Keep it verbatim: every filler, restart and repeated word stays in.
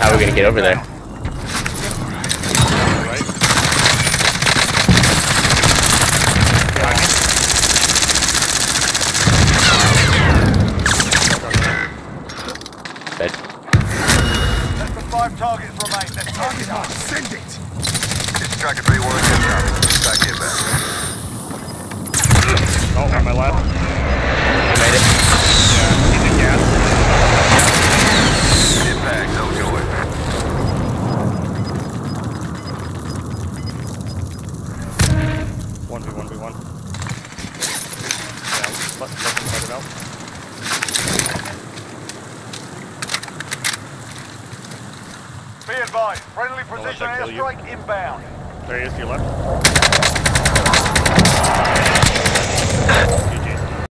How are we gonna get over there? Right. Dead. Less than five targets remain. Let's target up. Send it! This tracker three one, good job. Back here, back. Oh, on my left. You made it. Yeah, he's in gas. Impact, no joy. one v one v one. Yeah, let, let them fight it out. Be advised, friendly let precision that kill you. airstrike inbound. There he is to your left.